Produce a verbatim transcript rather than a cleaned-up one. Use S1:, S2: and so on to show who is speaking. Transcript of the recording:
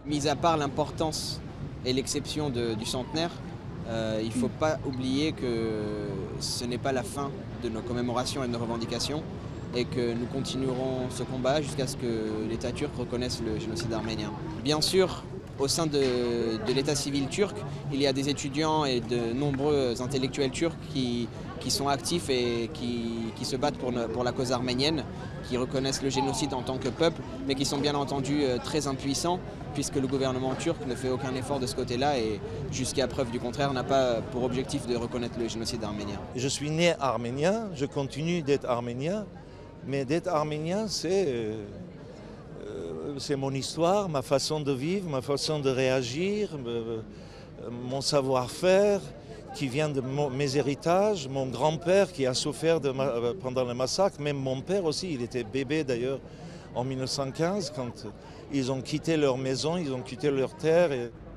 S1: Mis à part l'importance et l'exception du centenaire, euh, il ne faut pas oublier que ce n'est pas la fin de nos commémorations et de nos revendications et que nous continuerons ce combat jusqu'à ce que l'État turc reconnaisse le génocide arménien. Bien sûr, au sein de, de l'État civil turc, il y a des étudiants et de nombreux intellectuels turcs qui, qui sont actifs et qui, qui se battent pour, pour la cause arménienne, qui reconnaissent le génocide en tant que peuple, mais qui sont bien entendu très impuissants, puisque le gouvernement turc ne fait aucun effort de ce côté-là et, jusqu'à preuve du contraire, n'a pas pour objectif de reconnaître le génocide arménien.
S2: Je suis né arménien, je continue d'être arménien, mais d'être arménien, c'est... Euh... C'est mon histoire, ma façon de vivre, ma façon de réagir, mon savoir-faire qui vient de mes héritages, mon grand-père qui a souffert de ma, pendant le massacre, même mon père aussi, il était bébé d'ailleurs en mille neuf cent quinze quand ils ont quitté leur maison, ils ont quitté leur terre. Et